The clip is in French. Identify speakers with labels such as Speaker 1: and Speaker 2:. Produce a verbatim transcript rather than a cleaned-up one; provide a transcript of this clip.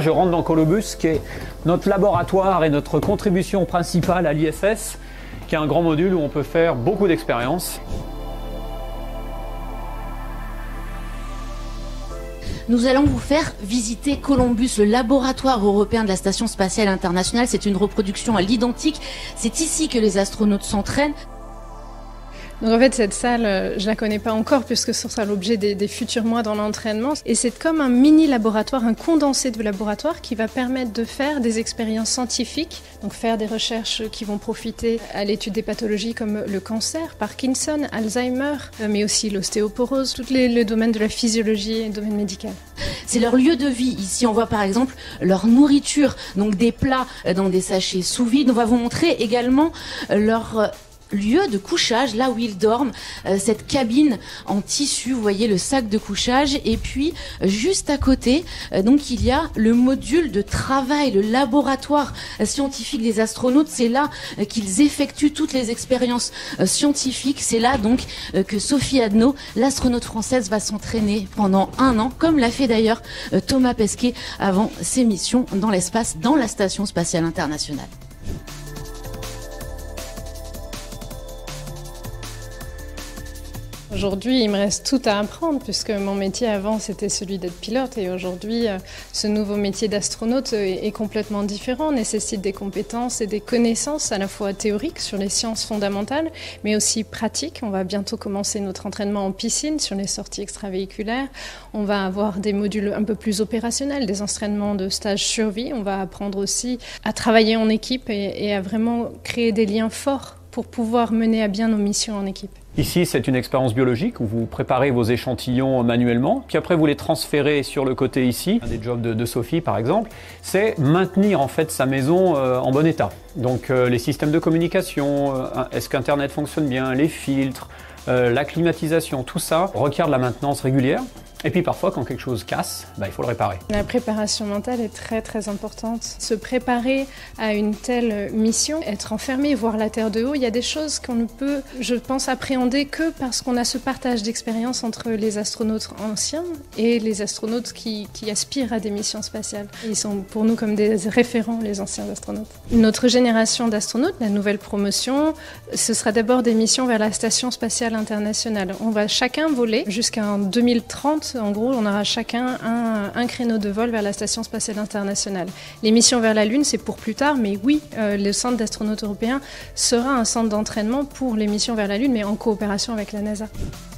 Speaker 1: Je rentre dans Colobus, qui est notre laboratoire et notre contribution principale à l'I S S, qui est un grand module où on peut faire beaucoup d'expériences.
Speaker 2: Nous allons vous faire visiter Columbus, le laboratoire européen de la Station spatiale internationale. C'est une reproduction à l'identique. C'est ici que les astronautes s'entraînent.
Speaker 3: Donc en fait, cette salle, je la connais pas encore puisque ce sera l'objet des, des futurs mois dans l'entraînement. Et c'est comme un mini laboratoire, un condensé de laboratoire qui va permettre de faire des expériences scientifiques, donc faire des recherches qui vont profiter à l'étude des pathologies comme le cancer, Parkinson, Alzheimer, mais aussi l'ostéoporose, tous les, les domaines de la physiologie et le domaine médical.
Speaker 2: C'est leur lieu de vie. Ici, on voit par exemple leur nourriture, donc des plats dans des sachets sous vide. On va vous montrer également leur lieu de couchage, là où ils dorment, euh, cette cabine en tissu, vous voyez le sac de couchage, et puis euh, juste à côté, euh, donc il y a le module de travail, le laboratoire euh, scientifique des astronautes. C'est là euh, qu'ils effectuent toutes les expériences euh, scientifiques. C'est là donc euh, que Sophie Adno, l'astronaute française, va s'entraîner pendant un an, comme l'a fait d'ailleurs euh, Thomas Pesquet avant ses missions dans l'espace, dans la Station spatiale internationale.
Speaker 3: Aujourd'hui, il me reste tout à apprendre puisque mon métier avant, c'était celui d'être pilote et aujourd'hui, ce nouveau métier d'astronaute est complètement différent, nécessite des compétences et des connaissances à la fois théoriques sur les sciences fondamentales, mais aussi pratiques. On va bientôt commencer notre entraînement en piscine sur les sorties extravéhiculaires. On va avoir des modules un peu plus opérationnels, des entraînements de stage survie. On va apprendre aussi à travailler en équipe et, et à vraiment créer des liens forts pour pouvoir mener à bien nos missions en équipe.
Speaker 1: Ici, c'est une expérience biologique où vous préparez vos échantillons manuellement, puis après vous les transférez sur le côté ici. Un des jobs de, de Sophie, par exemple, c'est maintenir en fait sa maison euh, en bon état. Donc euh, les systèmes de communication, euh, est-ce qu'Internet fonctionne bien, les filtres, euh, la climatisation, tout ça requiert de la maintenance régulière. Et puis parfois, quand quelque chose casse, bah, il faut le réparer.
Speaker 3: La préparation mentale est très très importante. Se préparer à une telle mission, être enfermé, voir la Terre de haut, il y a des choses qu'on ne peut, je pense, appréhender que parce qu'on a ce partage d'expérience entre les astronautes anciens et les astronautes qui, qui aspirent à des missions spatiales. Ils sont pour nous comme des référents, les anciens astronautes. Notre génération d'astronautes, la nouvelle promotion, ce sera d'abord des missions vers la Station spatiale internationale. On va chacun voler jusqu'en deux mille trente. En gros, on aura chacun un, un créneau de vol vers la Station spatiale internationale. Les missions vers la Lune, c'est pour plus tard, mais oui, euh, le centre d'astronautes européen sera un centre d'entraînement pour les missions vers la Lune, mais en coopération avec la NASA.